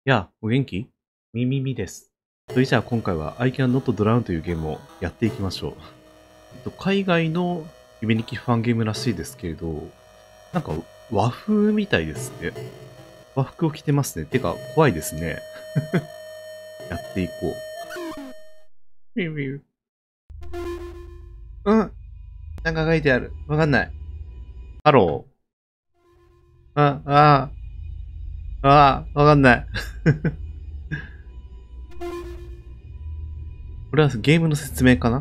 やあ、お元気？みみみです。それじゃあ今回は I Can Not Drown というゲームをやっていきましょう。海外の夢日記ファンゲームらしいですけれど、なんか和風みたいですね。和服を着てますね。てか、怖いですね。やっていこう。みみみ。うん。なんか書いてある。わかんない。ハロー。わかんない。これはゲームの説明かな？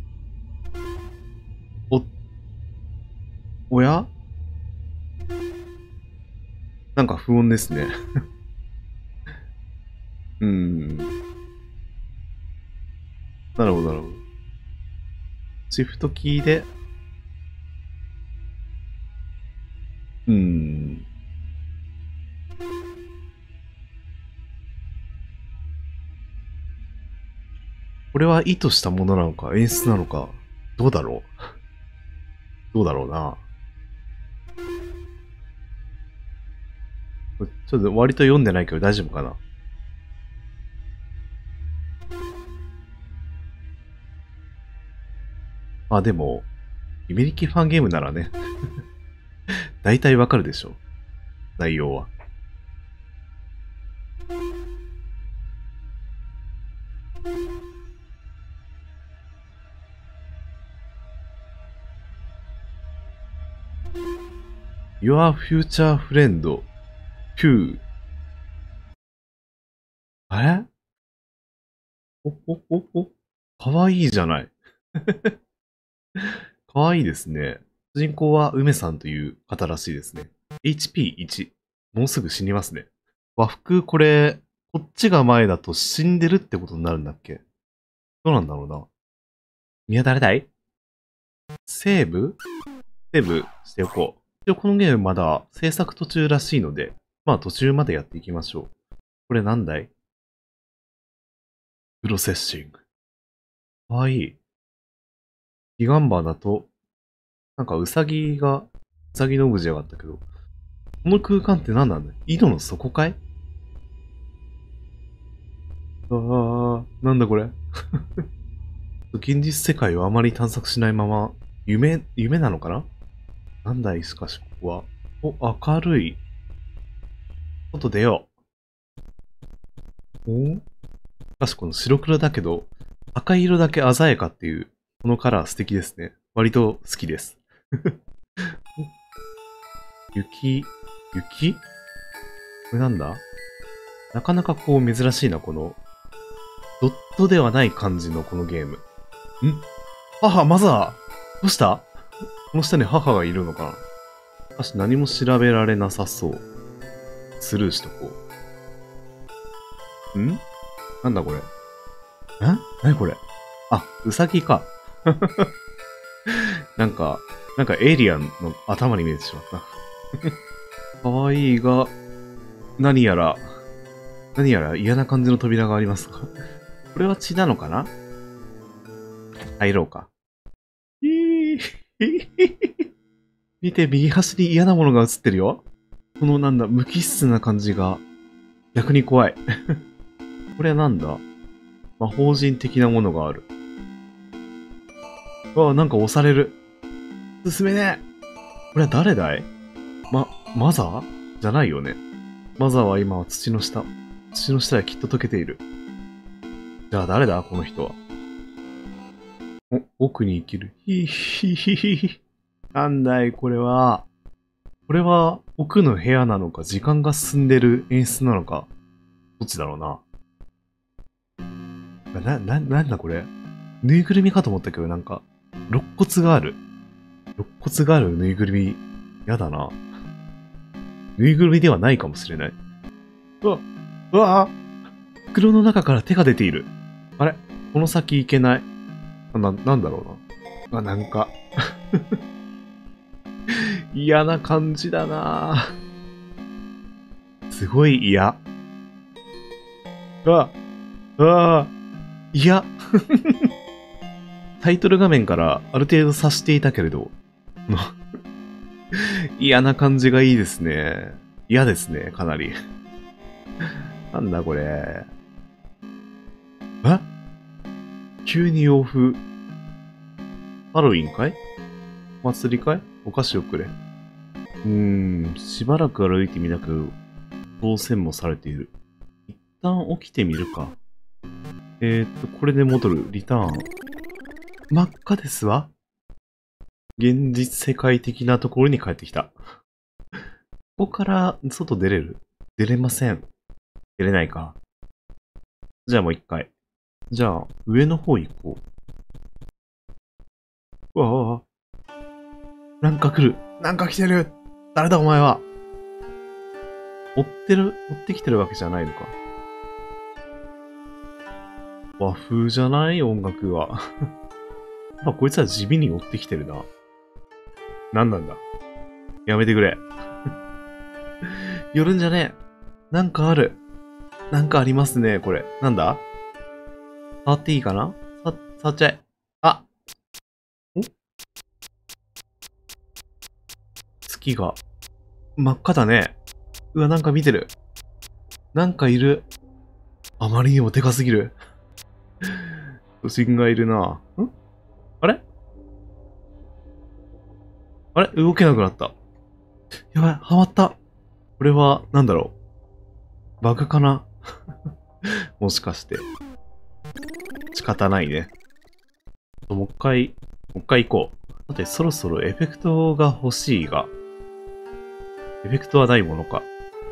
お、おや？なんか不穏ですね。なるほど、なるほど。シフトキーで、うーん。これは意図したものなのか、演出なのか、どうだろう。どうだろうな。ちょっと割と読んでないけど大丈夫かな。まあでも、イメリキファンゲームならね、大体わかるでしょ。内容は。Your Future Friend Q。あれ？お。かわいいじゃない。かわいいですね。主人公は梅さんという方らしいですね。HP1。もうすぐ死にますね。和服、これ、こっちが前だと死んでるってことになるんだっけ？どうなんだろうな。君は誰だい？セーブしておこう。一応このゲームまだ制作途中らしいので、まあ途中までやっていきましょう。これなんだい？プロセッシング。かわいい。ギガンバーだと、なんかウサギのオブジェがあったけど、この空間って何なんだい？井戸の底かい？なんだこれ。現実世界をあまり探索しないまま、夢なのかな？なんだい、しかしここは。お、明るい。外出よう。しかしこの白黒だけど、赤色だけ鮮やかっていう、このカラー素敵ですね。割と好きです。雪これなんだ？なかなかこう珍しいな、この、ドットではない感じのこのゲーム。マザーどうした？この下に母がいるのかな？しかし何も調べられなさそう。スルーしとこう。なんだこれ？何これ？ウサギか。なんかエイリアンの頭に見えてしまった。かわいいが、何やら嫌な感じの扉がありますが。これは血なのかな？入ろうか。見て、右端に嫌なものが映ってるよ。この無機質な感じが、逆に怖い。これはなんだ？魔法陣的なものがある。なんか押される。進めねえ。これは誰だい？マザーじゃないよね。マザーは今は土の下できっと溶けている。じゃあ誰だこの人は。奥に生きる。なんだいこれは。これは奥の部屋なのか、時間が進んでる演出なのか、どっちだろうな。なんだこれ。ぬいぐるみかと思ったけど、なんか、肋骨があるぬいぐるみ。やだな。ぬいぐるみではないかもしれない。うわ袋の中から手が出ている。あれこの先行けない。なんだろうな。なんか嫌な感じだな。すごい嫌。嫌。タイトル画面からある程度察していたけれど、嫌な感じがいいですね。嫌ですね、かなり。 なんだこれ。え急に洋風。ハロウィンかいお祭りかいお菓子をくれ。しばらく歩いてみたけど、当選もされている。一旦起きてみるか。これで戻る。リターン。真っ赤ですわ。現実世界的なところに帰ってきた。ここから外出れる？出れません。出れないか。じゃあもう一回。じゃあ、上の方行こう。わあ。なんか来る。なんか来てる。誰だお前は。追ってきてるわけじゃないのか。和風じゃない音楽は。こいつは地味に追ってきてるな。なんなんだ。やめてくれ。寄るんじゃねえ。なんかある。なんかありますね、これ。なんだ？触っていいかな？触っちゃえ。あ！月が真っ赤だね。うわ、なんか見てる。なんかいる。あまりにもでかすぎる。都心がいるな。あれ動けなくなった。やばい、はまった。これは、なんだろう。バグかなもしかして。仕方ないね。もう一回行こう。さて、そろそろエフェクトが欲しいが。エフェクトはないものか。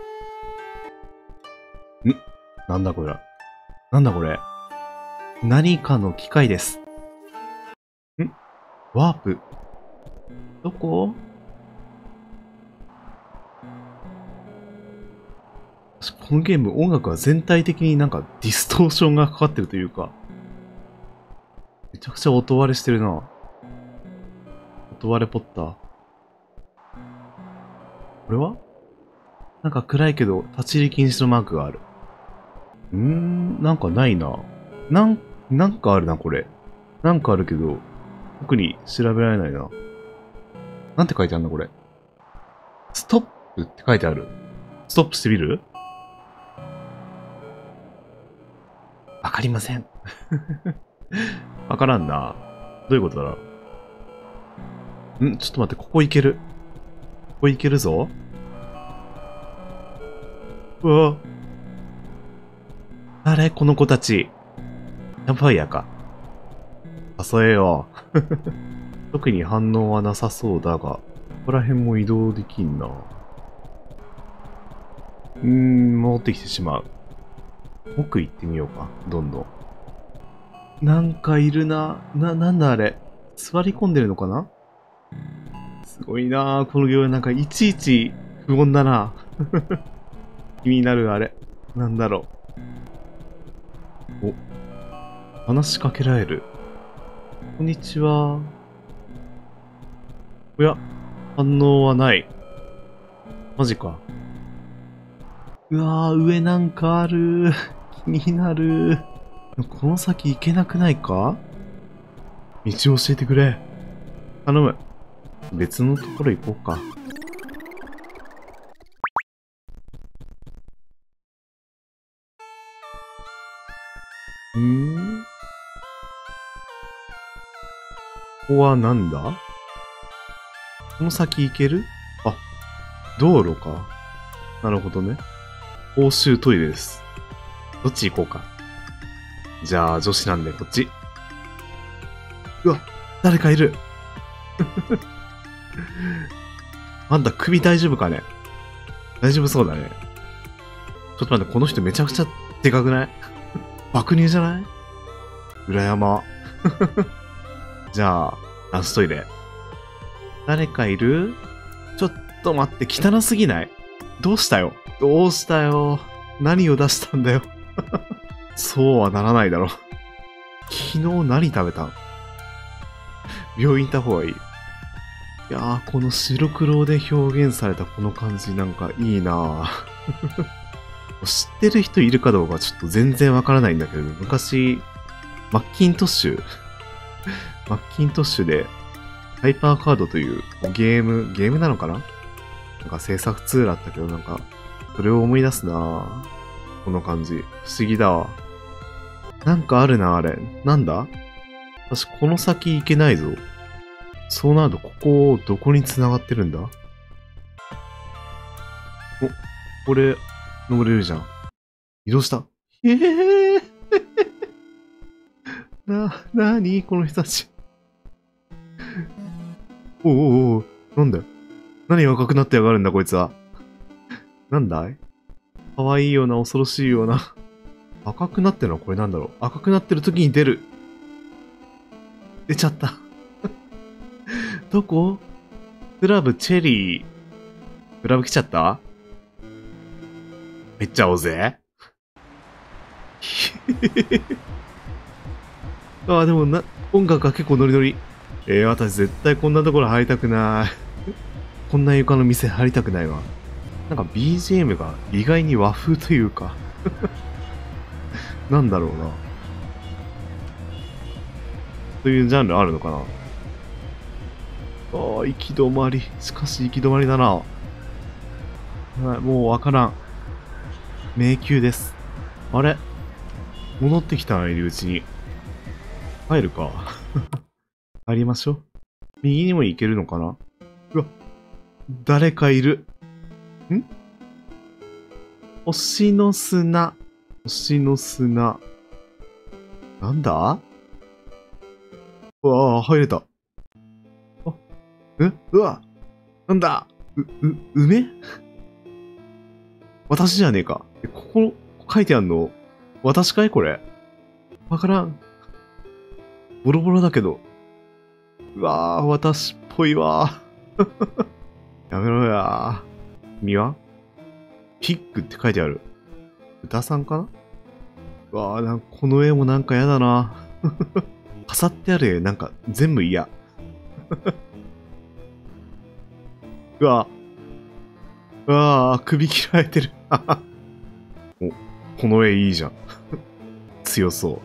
なんだこれ。なんだこれ。何かの機械です。ワープ。どこ？このゲーム音楽は全体的になんかディストーションがかかってるというか、めちゃくちゃ音割れしてるな。音割れポッター。これはなんか暗いけど立ち入り禁止のマークがある。なんかないな。なんかあるな、これ。なんかあるけど、特に調べられないな。なんて書いてあるんだ、これ。ストップって書いてある。ストップしてみる？わかりません。わからんな。どういうことだろう。ちょっと待って、ここ行ける。ここ行けるぞ。うわ。誰この子たち。キャンプファイヤーか。誘えよう。特に反応はなさそうだが、ここら辺も移動できんな。戻ってきてしまう。奥行ってみようか。どんどん。なんかいるな。なんだあれ。座り込んでるのかな？すごいなこの行為なんかいちいち不穏だな。気になるあれ。なんだろう。話しかけられる。こんにちは。おや、反応はない。マジか。うわー、上なんかある。気になる。この先行けなくないか？道を教えてくれ。頼む。別のところ行こうか。ここはなんだ？この先行ける？あ、道路か。なるほどね。公衆トイレです。どっち行こうか。じゃあ、女子なんでこっち。うわ、誰かいる。あんた首大丈夫かね？大丈夫そうだね。ちょっと待って、この人めちゃくちゃでかくない？爆乳じゃない？裏山。じゃあ、ラストイレ。誰かいる？ちょっと待って、汚すぎない？どうしたよ？どうしたよ？何を出したんだよ？そうはならないだろ。昨日何食べたん？病院行った方がいい。いやー、この白黒で表現されたこの感じなんかいいなぁ。知ってる人いるかどうかちょっと全然わからないんだけど、昔、マッキントッシュで、ハイパーカードというゲームなのかな？なんか制作ツールあったけど、なんか、それを思い出すなぁ。 この感じ。不思議だわ。なんかあるな、あれ。なんだ？私、この先行けないぞ。そうなると、ここ、どこに繋がってるんだ？お、これ、登れるじゃん。移動した。なにこの人たち。おうおうおう、なんだよ。何が赤くなってやがるんだ、こいつは。なんだい？可愛いような、恐ろしいような。赤くなってるのはこれなんだろう。赤くなってる時に出る。出ちゃった。どこ？クラブチェリー。クラブ来ちゃった？めっちゃおうぜ。ああ、でも音楽が結構ノリノリ。私絶対こんなところ入りたくない。こんな床の店入りたくないわ。なんか BGM が意外に和風というか。なんだろうな。そういうジャンルあるのかな。ああ、行き止まり。しかし行き止まりだな。はい、もうわからん。迷宮です。あれ？戻ってきたな、入り口に。入るか。入りましょう。右にも行けるのかな？うわ、誰かいる。ん？星の砂。星の砂。なんだ？うわあ、入れた。あ、うわ、なんだ？梅？私じゃねえか。ここ書いてあんの私かいこれ。わからん。ボロボロだけど。うわあ、私っぽいわ。やめろや。君はピッグって書いてある。豚さんかな？うわあ、なんかこの絵もなんかやだな。飾ってある絵、なんか全部嫌。うわうわあ、首切られてる。お、この絵いいじゃん。強そう。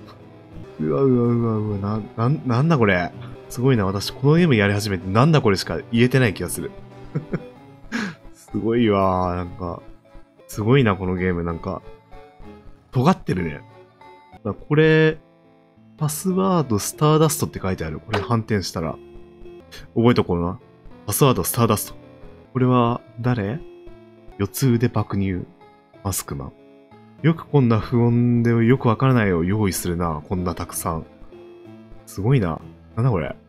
うわうわうわうわ、なんだこれ。すごいな、私このゲームやり始めてなんだこれしか言えてない気がする。すごいわー、なんか。すごいな、このゲーム、なんか。尖ってるね。これ、パスワードスターダストって書いてある。これ反転したら。覚えとこうな。パスワードスターダスト。これは誰？四つ腕爆乳。マスクマン。よくこんな不穏でよくわからないを用意するな。こんなたくさん。すごいな。なんだこれ。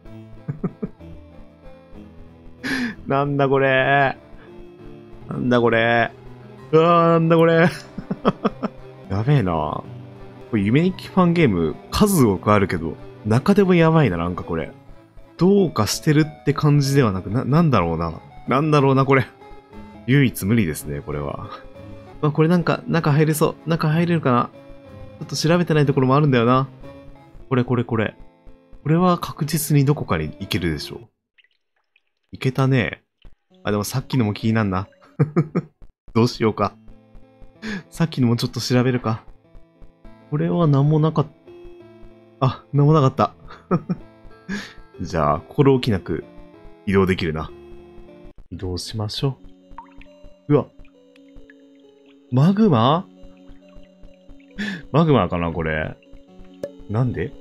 なんだこれ。なんだこれ。うわー、なんだこれ。やべえな。これ夢日記ファンゲーム数多くあるけど、中でもやばいな、なんかこれ。どうかしてるって感じではなく、なんだろうな。なんだろうな、これ。唯一無二ですね、これは。あ、これなんか、中入れそう。中入れるかな？ちょっと調べてないところもあるんだよな。これ。これは確実にどこかに行けるでしょう。行けたね。あ、でもさっきのも気になんな。どうしようか。さっきのもちょっと調べるか。これは何もなかった。あ、何もなかった。じゃあ、心置きなく移動できるな。移動しましょう。うわ。マグマ？マグマかなこれ。なんで？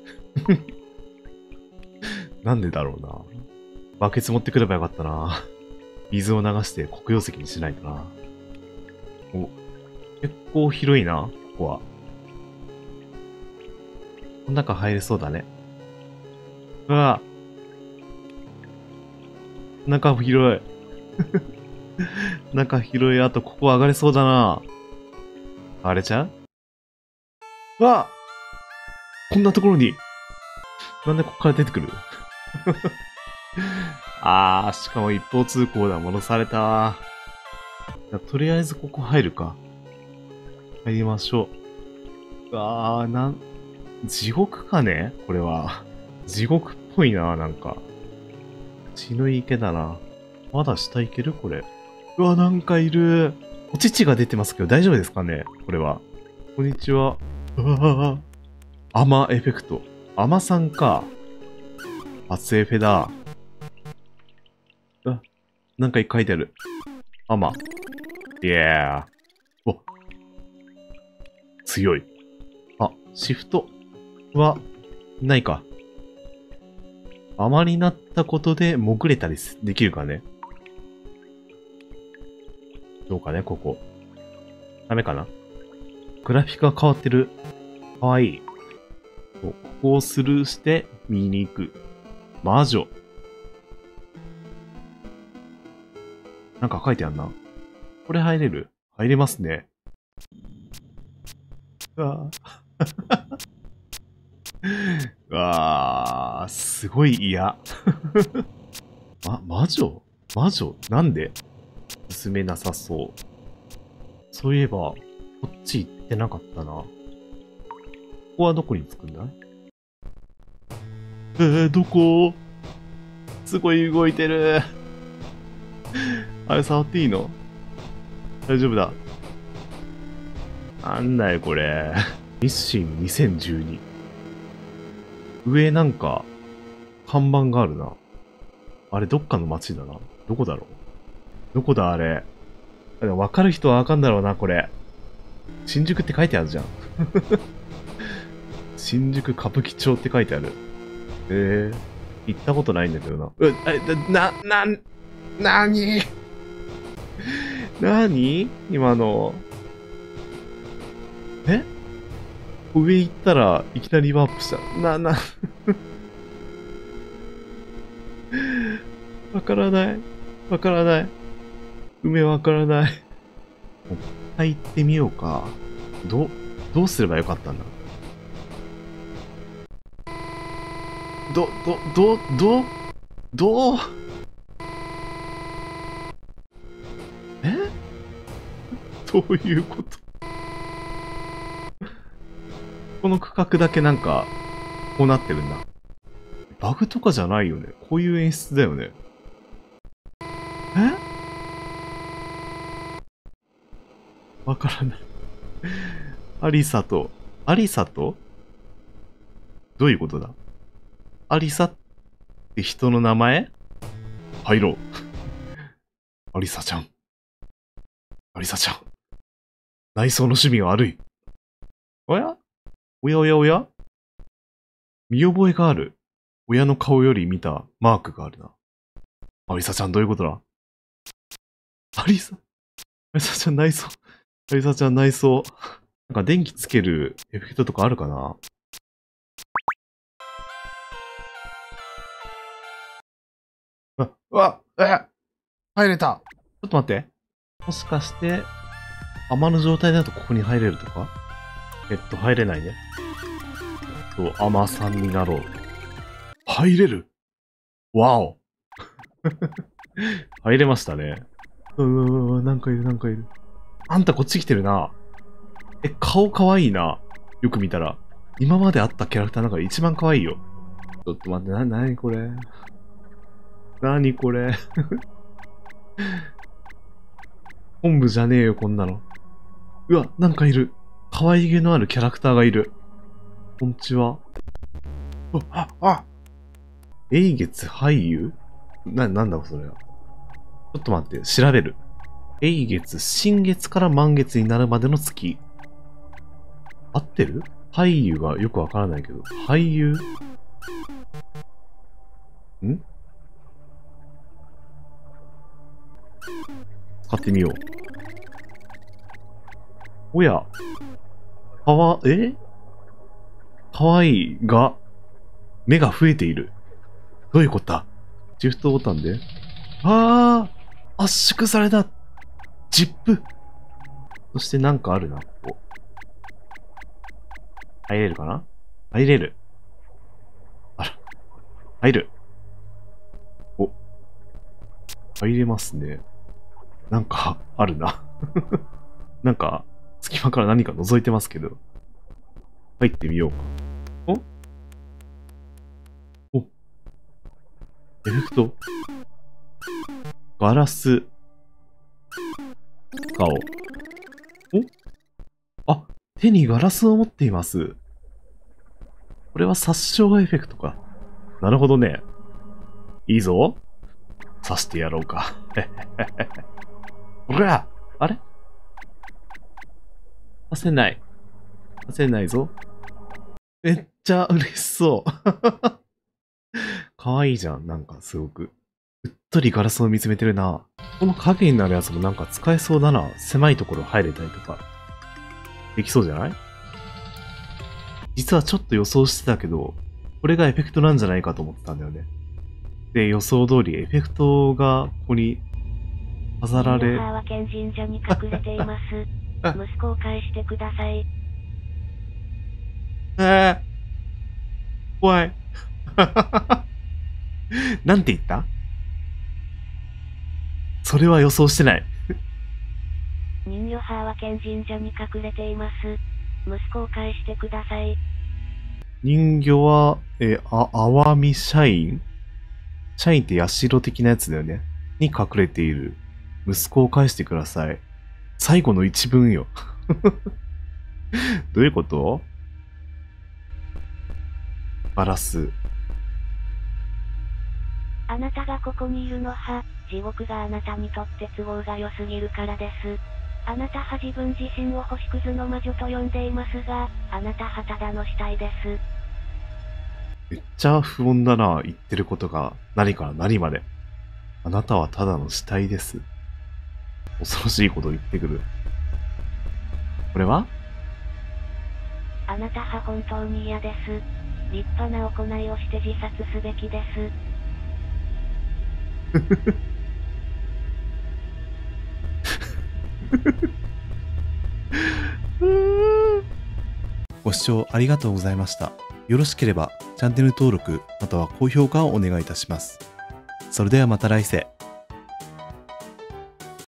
なんでだろうな。バケツ持ってくればよかったな。水を流して黒曜石にしないとな。お、結構広いな、ここは。この中入れそうだね。うわぁ。中広い。中広い。あと、ここ上がれそうだな。上がれちゃう？うわぁ！こんなところに。なんでここから出てくる？しかも一方通行だ。戻された。とりあえずここ入るか。入りましょう。地獄かねこれは。地獄っぽいな、なんか。血の池だな。まだ下行けるこれ。うわ、なんかいる。お乳が出てますけど大丈夫ですかねこれは。こんにちは。うわぁ。アマエフェクト。アマさんか。初エフェだ。なんか書いてある。アマ。イエー。お。 強い。あ、シフトは、ないか。甘になったことで潜れたりできるかね。どうかね、ここ。ダメかな。グラフィックが変わってる。かわいい。ここをスルーして見に行く。魔女。なんか書いてあんな。これ入れる？入れますね。うわぁ。うわぁ、すごい嫌。魔女なんで進めなさそう。そういえば、こっち行ってなかったな。ここはどこに着くんだ？どこ？すごい動いてる。あれ触っていいの？大丈夫だ。なんだよこれ。ミッシン2012。上なんか、看板があるな。あれどっかの街だな。どこだろう？どこだあれ。わかる人はわかんだろうな、これ。新宿って書いてあるじゃん。新宿歌舞伎町って書いてある。行ったことないんだけどな。なに今の。上行ったらいきなりワープした。わからない。梅わからない。もう一回行ってみようか。どうすればよかったんだ。どうどういうこと？この区画だけなんか、こうなってるんだ。バグとかじゃないよね。こういう演出だよね。わからない。アリサとどういうことだ？アリサって人の名前？入ろう。アリサちゃん。内装の趣味が悪い。おや見覚えがある。親の顔より見たマークがあるな。アリサちゃんどういうことだ？アリサちゃん内装。なんか電気つけるエフェクトとかあるかな？入れた。ちょっと待って。もしかして、甘の状態だとここに入れるとか？入れないね。甘さんになろう。入れる。わお。入れましたね。なんかいる。あんたこっち来てるな。顔かわいいな。よく見たら。今まであったキャラクターの中で一番かわいいよ。ちょっと待って、なにこれ。本部じゃねえよ、こんなの。うわ、なんかいる。可愛げのあるキャラクターがいる。こんにちは。永月俳優？なんだそれは。ちょっと待って、調べる。永月、新月から満月になるまでの月。合ってる？俳優がよくわからないけど。俳優？使ってみよう。おや。かわいいが、目が増えている。どういうことだ？シフトボタンで。圧縮された。ジップ。そしてなんかあるな、ここ。入れるかな？入れる。入る。入れますね。なんか、あるな。なんか、隙間から何か覗いてますけど。入ってみようか。エフェクト。ガラス。顔。手にガラスを持っています。これは殺傷エフェクトか。なるほどね。いいぞ。刺してやろうか。ほら！あれ？刺せない。 焦んないぞ。めっちゃ嬉しそう。かわいいじゃん、なんかすごく。うっとりガラスを見つめてるな。この影になるやつもなんか使えそうだな。狭いところ入れたりとか。できそうじゃない？実はちょっと予想してたけど、これがエフェクトなんじゃないかと思ってたんだよね。で、予想通りエフェクトがここに飾られ。 母は県神社に隠れています。息子を返してください。 怖い。なんて言った？それは予想してない。 人魚母は県神社に隠れています。息子を返してください。 人魚は、アワミ社員？社員ってヤシロ的なやつだよね。に隠れている。息子を返してください。最後の一文よ。どういうこと？バラス。 あなたがここにいるのは、地獄があなたにとって都合が良すぎるからです。あなたは自分自身を星屑の魔女と呼んでいますが、あなたはただの死体です。 めっちゃ不穏だな、言ってることが何から何まで。あなたはただの死体です。恐ろしいことを言ってくる。これは？ あなたは本当に嫌です。立派な行いをして自殺すべきです。 ご視聴ありがとうございました。よろしければチャンネル登録または高評価をお願いいたします。それではまた来世。